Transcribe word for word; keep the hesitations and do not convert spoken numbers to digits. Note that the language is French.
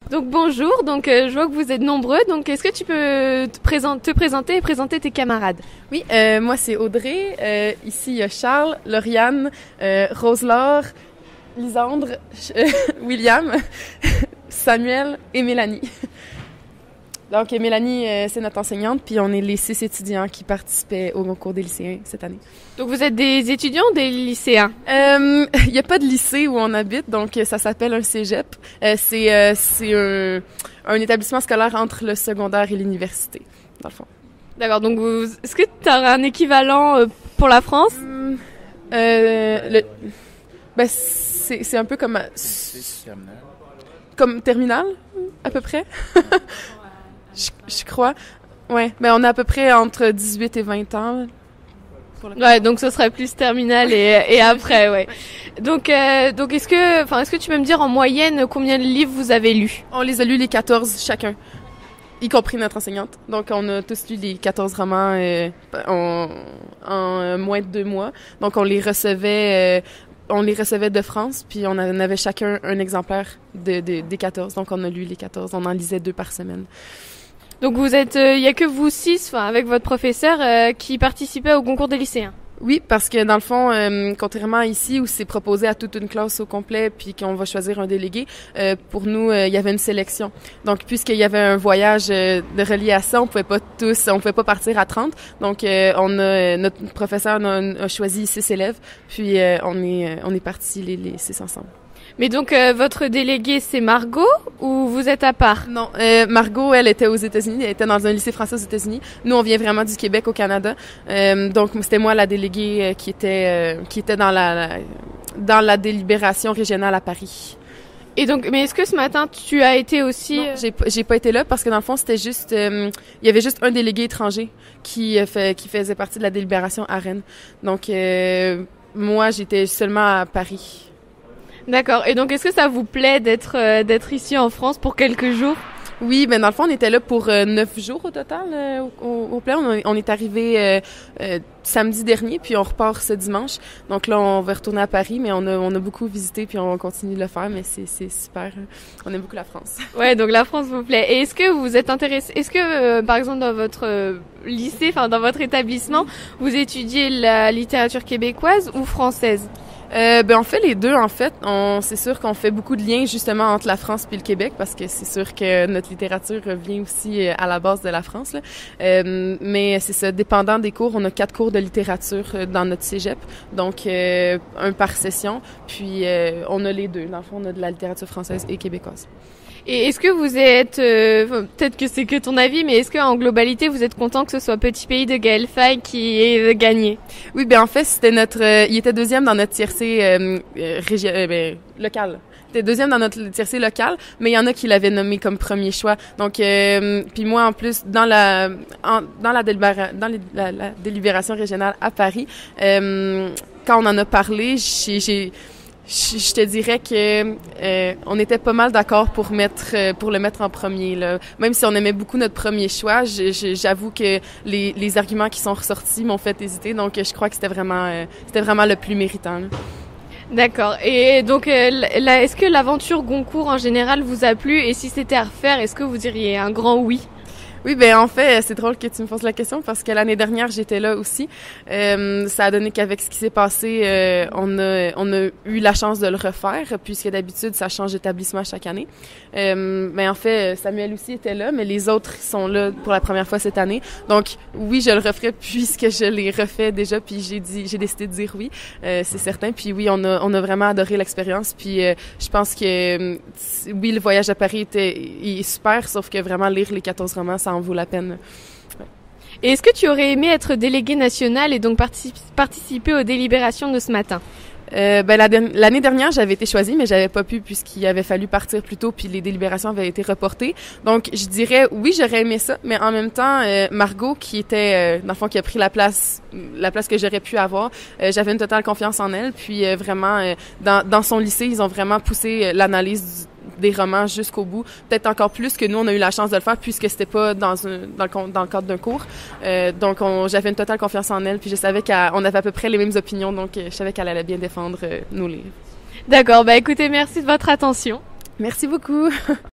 Donc bonjour, donc euh, je vois que vous êtes nombreux, donc est-ce que tu peux te, présente, te présenter et présenter tes camarades? Oui, euh, moi c'est Audrey, euh, ici il y a Charles, Lauriane, euh, Rose-Laure, Lisandre, euh, William, Samuel et Mélanie. Donc Mélanie, euh, c'est notre enseignante, puis on est les six étudiants qui participaient au concours des lycéens cette année. Donc vous êtes des étudiants ou des lycéens? Euh, il n'y a pas de lycée où on habite, donc ça s'appelle un cégep. Euh, c'est euh, c'est un, un établissement scolaire entre le secondaire et l'université, dans le fond. D'accord, donc vous, est-ce que tu as un équivalent euh, pour la France? Hum, euh, le, ben c'est c'est un peu comme comme terminal à peu près. je, je crois. Ouais, ben on est à peu près entre dix-huit et vingt ans. Ouais, donc ce serait plus terminal et, et après, ouais. Donc, euh, donc est-ce que, enfin, est-ce que tu peux me dire en moyenne combien de livres vous avez lus? On les a lus les quatorze chacun, y compris notre enseignante. Donc on a tous lu les quatorze romans euh, en, en euh, moins de deux mois. Donc on les recevait, euh, on les recevait de France, puis on avait chacun un exemplaire de, de, des quatorze. Donc on a lu les quatorze. On en lisait deux par semaine. Donc vous êtes, il euh, y a que vous six, enfin avec votre professeur, euh, qui participaient au concours des lycéens. Oui, parce que dans le fond, euh, contrairement à ici où c'est proposé à toute une classe au complet, puis qu'on va choisir un délégué, euh, pour nous, euh, il y avait une sélection. Donc, puisqu'il y avait un voyage euh, de relié à ça, on pouvait pas tous, on pouvait pas partir à trente. Donc, euh, on a notre professeur a, a choisi six élèves, puis euh, on est on est partis les, les six ensemble. Mais donc, euh, votre déléguée, c'est Margot ou vous êtes à part? Non, euh, Margot, elle était aux États-Unis, elle était dans un lycée français aux États-Unis. Nous, on vient vraiment du Québec au Canada. Euh, donc, c'était moi la déléguée euh, qui était euh, qui était dans la, la dans la délibération régionale à Paris. Et donc, mais est-ce que ce matin, tu as été aussi... Non, j'ai, j'ai pas été là parce que dans le fond, c'était juste... Euh, il y avait juste un délégué étranger qui, euh, fait, qui faisait partie de la délibération à Rennes. Donc, euh, moi, j'étais seulement à Paris. D'accord. Et donc, est-ce que ça vous plaît d'être euh, d'être ici en France pour quelques jours? Oui, ben dans le fond, on était là pour euh, neuf jours au total euh, au, au plein. On, on est arrivé euh, euh, samedi dernier, puis on repart ce dimanche. Donc là, on va retourner à Paris, mais on a on a beaucoup visité, puis on va continuer de le faire. Mais c'est c'est super. On aime beaucoup la France. Ouais, donc la France vous plaît. Et est-ce que vous êtes intéressé? Est-ce que euh, par exemple dans votre euh, lycée, enfin dans votre établissement, vous étudiez la littérature québécoise ou française? Euh, ben on fait les deux en fait. On, c'est sûr qu'on fait beaucoup de liens justement entre la France puis le Québec parce que c'est sûr que notre littérature vient aussi à la base de la France. Là. Euh, mais c'est ça, dépendant des cours, on a quatre cours de littérature dans notre cégep, donc euh, un par session. Puis euh, on a les deux. Dans le fond, on a de la littérature française et québécoise. Et est-ce que vous êtes, euh, peut-être que c'est que ton avis, mais est-ce qu'en globalité, vous êtes content que ce soit Petit Pays de Gaël Faye qui ait gagné? Oui, ben en fait, c'était notre, euh, il était deuxième dans notre tiercé euh, régi- euh, ben, local. Il était deuxième dans notre tiercé local, mais il y en a qui l'avaient nommé comme premier choix. Donc, euh, puis moi en plus dans la, en, dans la, délibéra- dans les, la, la délibération régionale à Paris, euh, quand on en a parlé, j'ai, j'ai Je, je te dirais que euh, on était pas mal d'accord pour mettre euh, pour le mettre en premier là. Même si on aimait beaucoup notre premier choix, je, je, j'avoue que les, les arguments qui sont ressortis m'ont fait hésiter. Donc je crois que c'était vraiment euh, c'était vraiment le plus méritant. Là. D'accord. Et donc, euh, la, est-ce que l'aventure Goncourt en général vous a plu? Et si c'était à refaire, est-ce que vous diriez un grand oui? Oui, ben en fait, c'est drôle que tu me poses la question parce que l'année dernière, j'étais là aussi. Euh, ça a donné qu'avec ce qui s'est passé, euh, on a on a eu la chance de le refaire puisque d'habitude, ça change d'établissement chaque année. Euh, ben en fait, Samuel aussi était là, mais les autres sont là pour la première fois cette année. Donc oui, je le referai puisque je l'ai refait déjà, puis j'ai dit, j'ai décidé de dire oui, euh, c'est certain. Puis oui, on a on a vraiment adoré l'expérience. Puis euh, je pense que euh, oui, le voyage à Paris était est super, sauf que vraiment lire les quatorze romans, ça en vaut la peine. Ouais. Et est-ce que tu aurais aimé être délégué national et donc particip- participer aux délibérations de ce matin? Euh, ben la de- l'année dernière, j'avais été choisie, mais j'avais pas pu puisqu'il avait fallu partir plus tôt, puis les délibérations avaient été reportées. Donc, je dirais oui, j'aurais aimé ça, mais en même temps, euh, Margot, qui était euh, dans le fond, qui a pris la place, la place que j'aurais pu avoir, euh, j'avais une totale confiance en elle. Puis euh, vraiment, euh, dans, dans son lycée, ils ont vraiment poussé euh, l'analyse du des romans jusqu'au bout, peut-être encore plus que nous on a eu la chance de le faire puisque c'était pas dans un dans le dans le cadre d'un cours. Euh, donc on, j'avais une totale confiance en elle, puis je savais qu'on avait à peu près les mêmes opinions, donc je savais qu'elle allait bien défendre euh, nos livres. D'accord, bah écoutez, merci de votre attention. Merci beaucoup.